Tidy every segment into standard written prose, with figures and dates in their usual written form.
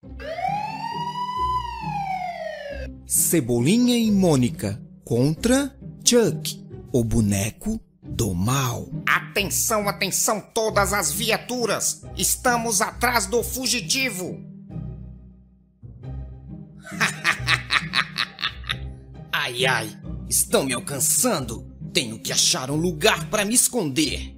Cebolinha e Mônica contra Chuck, o boneco do mal. Atenção, atenção todas as viaturas! Estamos atrás do fugitivo! Ai, ai, estão me alcançando! Tenho que achar um lugar para me esconder.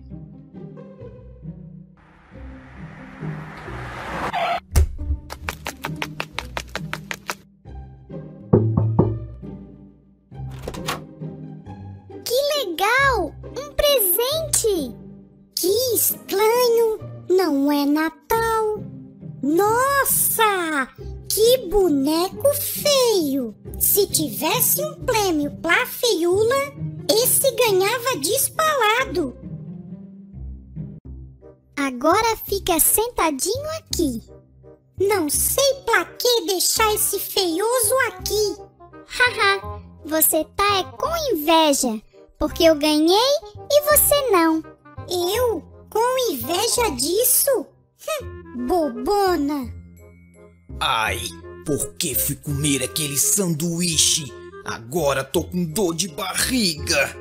Legal! Um presente! Que estranho! Não é Natal! Nossa! Que boneco feio! Se tivesse um prêmio pra feiula, esse ganhava disparado! Agora fica sentadinho aqui. Não sei pra que deixar esse feioso aqui. Haha, você tá com inveja. Porque eu ganhei e você não. Eu? Com inveja disso? Bobona! Ai, por que fui comer aquele sanduíche? Agora tô com dor de barriga.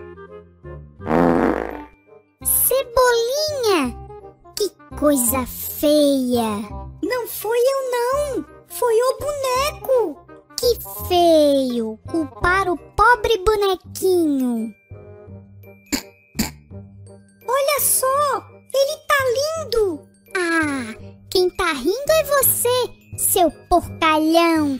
Cebolinha! Que coisa feia! Não foi eu não! Foi o boneco! Que feio! Culpar o pobre bonequinho! Olha só! Ele tá lindo! Ah, quem tá rindo é você, seu porcalhão!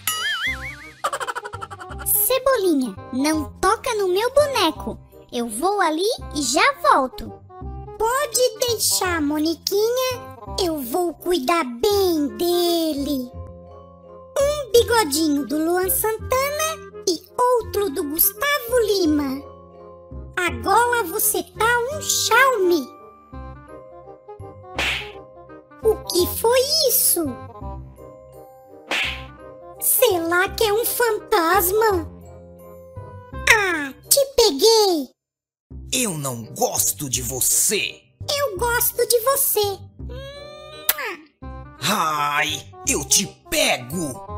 Cebolinha, não toca no meu boneco! Eu vou ali e já volto! Pode deixar, Moniquinha! Eu vou cuidar bem dele! Um bigodinho do Luan Santana e outro do Gustavo Lima! Agora você tá um Xiaomi. O que foi isso? Sei lá que é um fantasma. Ah, te peguei. Eu não gosto de você. Eu gosto de você. Ai, eu te pego.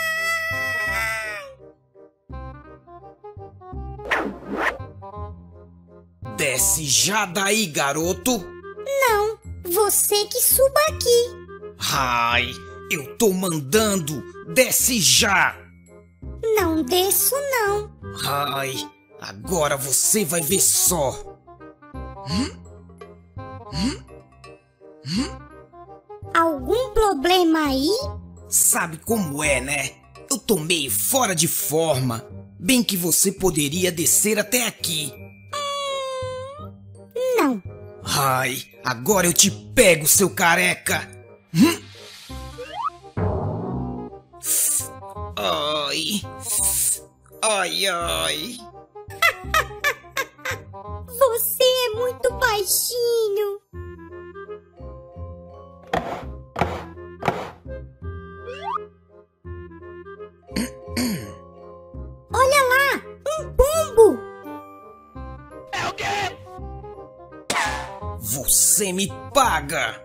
Desce já daí, garoto. Não, você que suba aqui. Ai, eu tô mandando. Desce já. Não desço não. Ai, agora você vai ver só. Algum problema aí? Sabe como é, né? Eu tô meio fora de forma. Bem que você poderia descer até aqui. Não. Ai, agora eu te pego, seu careca. Ai. Ai, ai. Você é muito baixinho. Olha lá, um pombo. É o quê? Você me paga.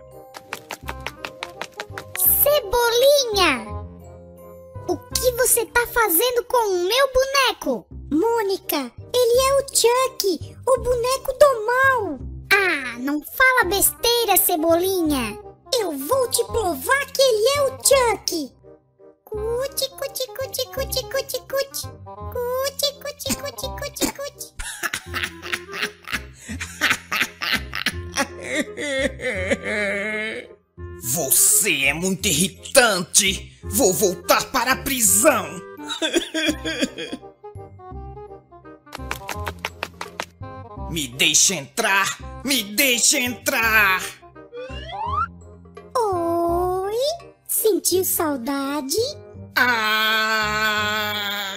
Cebolinha! O que você tá fazendo com o meu boneco? Mônica, ele é o Chuck, o boneco do mal. Ah, não fala besteira, Cebolinha. Eu vou te provar que ele é o Chuck. Cuti, cuti, cuti, cuti, cuti, cuti. Cuti, cuti, cuti, cuti, cuti. Você é muito irritante. Vou voltar para a prisão. Me deixa entrar. Me deixa entrar. Oi? Sentiu saudade? Ah!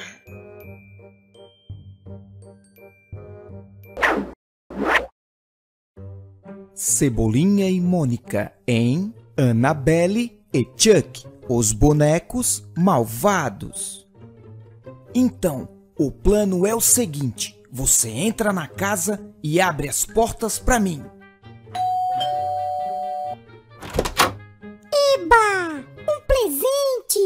Cebolinha e Mônica em Annabelle e Chuck, os bonecos malvados. Então, o plano é o seguinte: você entra na casa e abre as portas para mim. Eba! Um presente!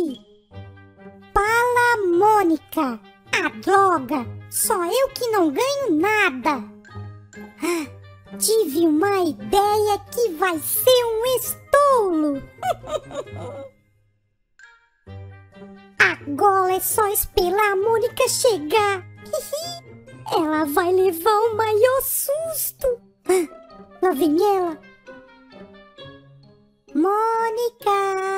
boneca! Ah, droga! Só eu que não ganho nada! Ah, tive uma ideia que vai ser um estouro! Agora é só esperar a Mônica chegar! Ela vai levar o maior susto! Lá vem ela! Mônica!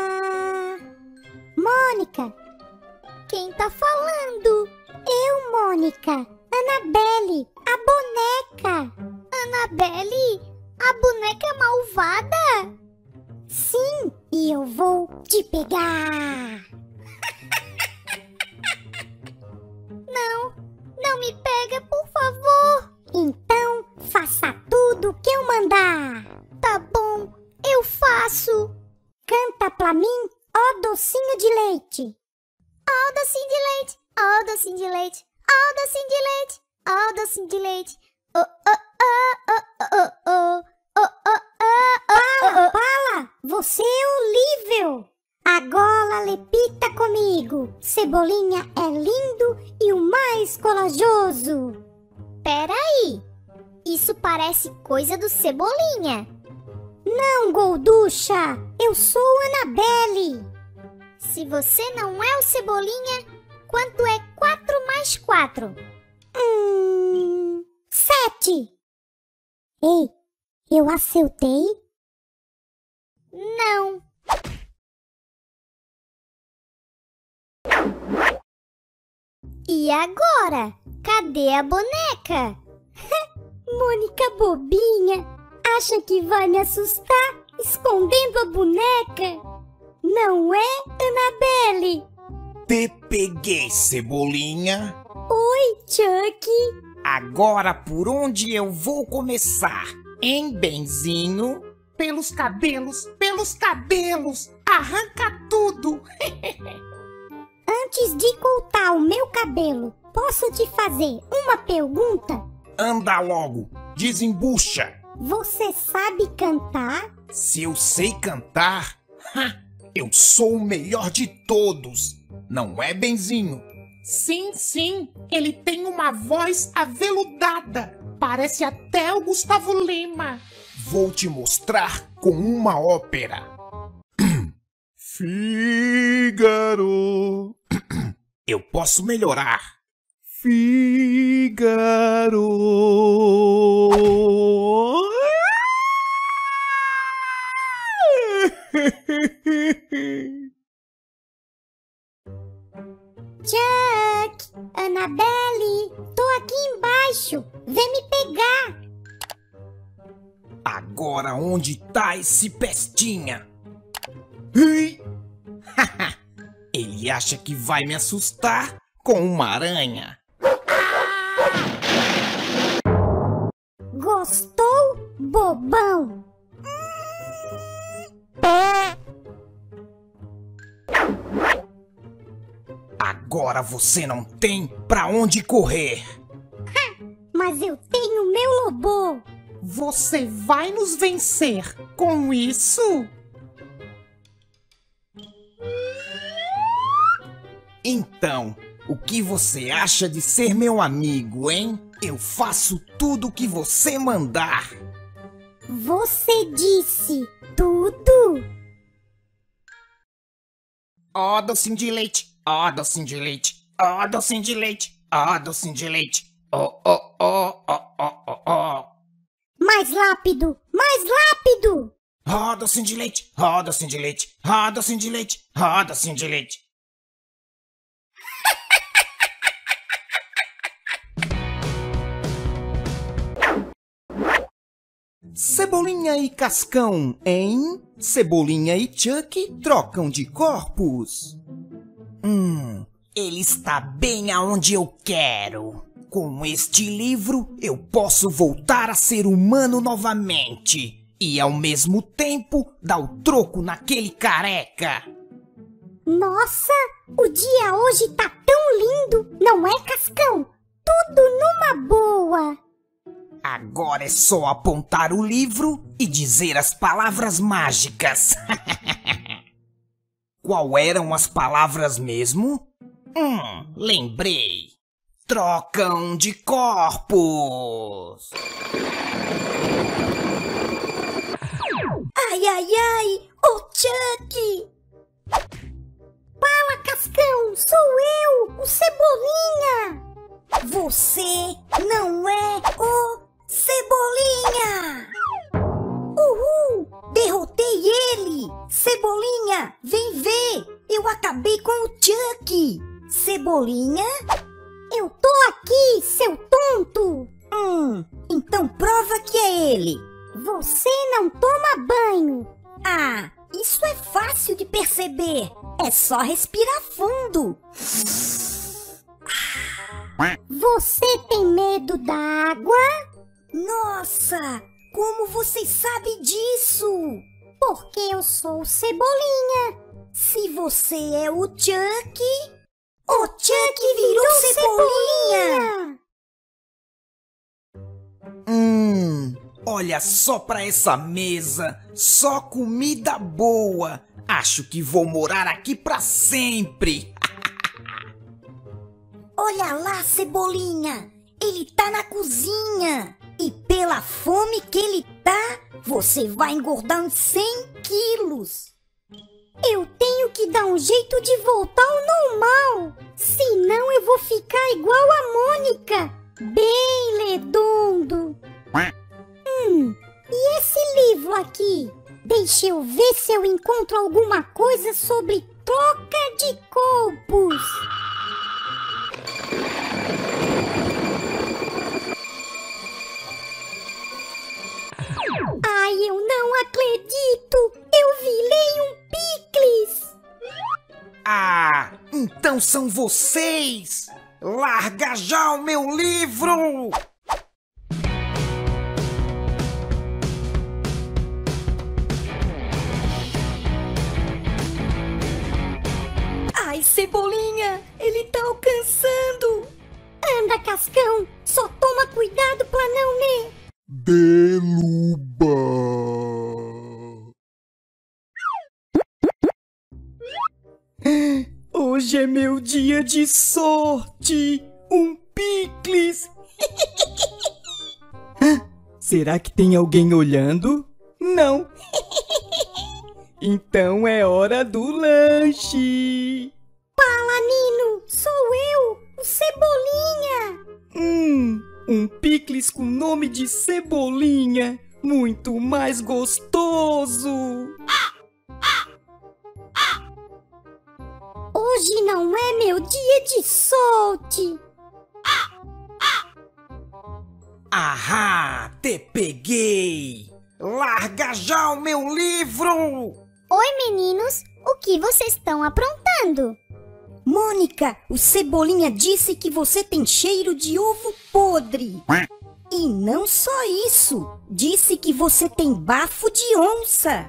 Mônica! Quem tá falando? Eu, Mônica! Annabelle, a boneca! Annabelle? A boneca malvada? Sim, e eu vou te pegar! Não me pega, por favor! Então, faça tudo o que eu mandar! Tá bom, eu faço! Canta pra mim, ó docinho de leite! Ó docinho de leite, ó docinho de leite, ó docinho de leite, ó docinho de leite. Oh, oh, oh, oh, oh, oh, oh, oh, oh. Fala, você é horrível! Agora repita comigo. Cebolinha é lindo e o mais corajoso. Peraí, isso parece coisa do Cebolinha. Não, Golducha, eu sou Annabelle. Se você não é o Cebolinha, quanto é 4 mais 4? 7. Ei, eu acertei? Não. E agora? Cadê a boneca? Mônica bobinha, acha que vai me assustar escondendo a boneca? Não é, Annabelle? Te peguei, Cebolinha. Oi, Chuck. Agora por onde eu vou começar? Hein, Benzinho? Pelos cabelos, arranca tudo. Antes de cortar o meu cabelo, posso te fazer uma pergunta? Anda logo, desembucha. Você sabe cantar? Se eu sei cantar, eu sou o melhor de todos. Não é, Benzinho? Sim, ele tem uma voz aveludada. Parece até o Gustavo Lima. Vou te mostrar com uma ópera. Fígaro. Eu posso melhorar. Fígaro. Chuck, Annabelle, tô aqui embaixo. Vem me pegar. Agora onde tá esse pestinha? Ei! Ele acha que vai me assustar com uma aranha. Gostou, bobão? Agora você não tem pra onde correr. Mas eu tenho meu lobô. Você vai nos vencer com isso? Então, o que você acha de ser meu amigo, hein? Eu faço tudo o que você mandar. Você disse tudo? Ó docinho de leite, ó docinho de leite, ó docinho de leite, ó docinho de leite. Ó, ó, ó, ó, ó, ó, ó. Mais rápido, mais rápido! Ó docinho de leite, ó docinho de leite, ó docinho de leite, ó docinho de leite. Cebolinha e Cascão, hein? Cebolinha e Chuck trocam de corpos. Ele está bem aonde eu quero. Com este livro, eu posso voltar a ser humano novamente. E ao mesmo tempo, dar o troco naquele careca. Nossa, o dia hoje tá tão lindo, não é, Cascão? Tudo numa boa. Agora é só apontar o livro e dizer as palavras mágicas. Qual eram as palavras mesmo? Lembrei. Trocam de corpos. Ai, ai, ai! Ô, Chuck! Fala, Cascão! Sou eu, o Cebolinha! Você não é o Cebolinha! Uhul! Derrotei ele! Cebolinha, vem ver! Eu acabei com o Chuck! Cebolinha? Eu tô aqui, seu tonto! Então prova que é ele! Você não toma banho! Ah, isso é fácil de perceber! É só respirar fundo! Você tem medo da água? Nossa! Como você sabe disso? Porque eu sou o Cebolinha! Se você é o Chuck, o Chuck virou Cebolinha! Olha só pra essa mesa, só comida boa. Acho que vou morar aqui pra sempre. Olha lá, Cebolinha, ele tá na cozinha. E pela fome que ele tá, você vai engordar uns 100 quilos. Eu tenho que dar um jeito de voltar ao normal. Senão eu vou ficar igual a Mônica, bem redondo. E esse livro aqui? Deixa eu ver se eu encontro alguma coisa sobre troca de corpos. Ai, eu não acredito! Eu virei um picles! Ah, então são vocês! Larga já o meu livro! Ai, Cebolinha, ele tá alcançando! Anda, Cascão, só toma cuidado pra não me... Beluba. Hoje é meu dia de sorte! Um picles! Será que tem alguém olhando? Não! Então é hora do lanche! Fala, Nino, sou eu, o Cebolinha! Um picles com nome de Cebolinha! Muito mais gostoso! Hoje não é meu dia de sorte! Ahá, te peguei! Larga já o meu livro! Oi, meninos, o que vocês estão aprontando? Mônica, o Cebolinha disse que você tem cheiro de ovo podre. E não só isso, disse que você tem bafo de onça.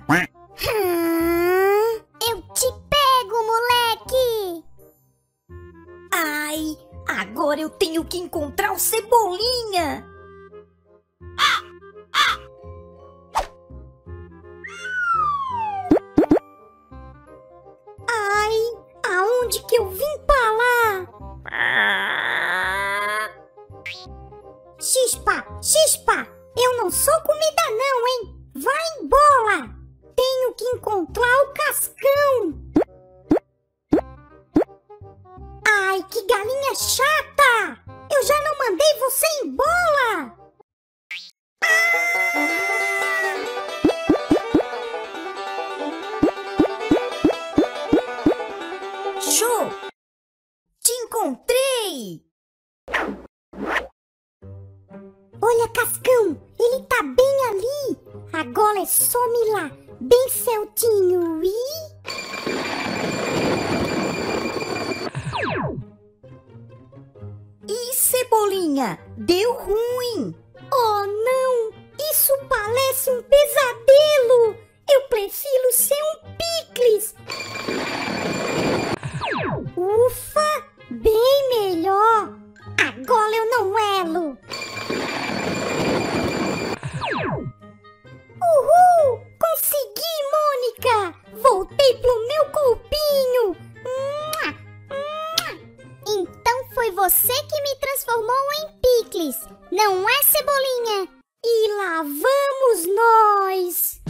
Eu te pego, moleque! Ai, agora eu tenho que encontrar o Cebolinha. Ai, aonde que eu vim parar? Chispa, Chispa, eu não sou comida não, hein? Vai embora! Tenho que encontrar o Cascão. Ai, que galinha chata! Eu já não mandei você embora! Show! Te encontrei! Olha, Cascão, ele tá bem ali. Agora é só mirar bem certinho e... Ih, Cebolinha, deu ruim. Oh, não! Isso parece um pesadelo. Eu prefiro ser um picles. Ufa, bem melhor. Agora eu não elo. Uhul! Consegui, Mônica! Voltei pro meu corpinho! você que me transformou em picles, não é, Cebolinha? E lá vamos nós!